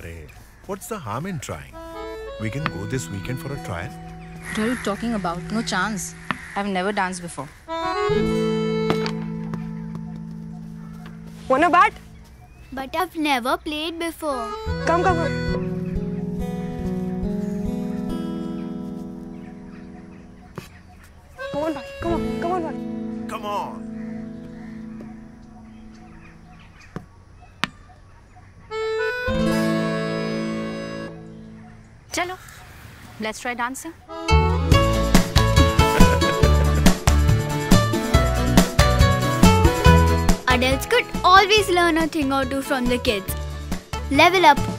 Arey, what's the harm in trying? We can go this weekend for a trial. What are you talking about? No chance. I've never danced before. Wanna bat? But I've never played before. Come. Come on, Baki. Come on, Baki. Come on. Chalo, let's try dancing. Adults could always learn a thing or two from the kids. Level up.